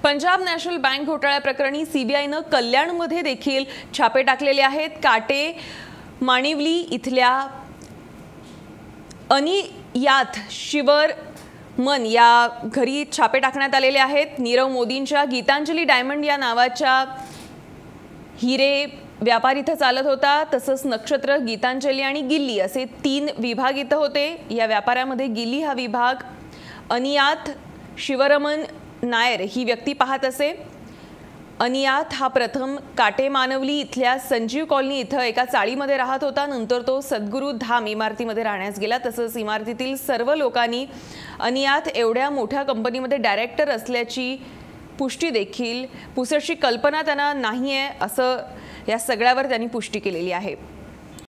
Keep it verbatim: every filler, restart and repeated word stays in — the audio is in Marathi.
पंजाब नॅशनल बँक घोटाळ्या प्रकरणी सीबीआयनं कल्याणमध्ये देखील छापे टाकलेले आहेत। काटे माणिवली इथल्या अनियात शिवरमन या घरी छापे टाकण्यात आलेले आहेत। नीरव मोदींच्या गीतांजली डायमंड या नावाच्या हिरे व्यापार इथं चालत होता। तसंच नक्षत्र, गीतांजली आणि गिल्ली असे तीन विभाग इथं होते। या व्यापारामध्ये गिल्ली हा विभाग अनियात शिवरमन नायर ही व्यक्ती पाहत असे। अनियात हा प्रथम काटे मानवली इथल्या संजीव कॉलनी इथं एका चाळीमध्ये राहत होता। नंतर तो सद्गुरू धाम इमारतीमध्ये राहण्यास गेला। तसंच इमारतीतील सर्व लोकांनी अनियात एवढ्या मोठ्या कंपनीमध्ये डायरेक्टर असल्याची पुष्टी देखील पुसटशी कल्पना त्यांना नाहीये असं या सगळ्यावर त्यांनी पुष्टी केलेली आहे।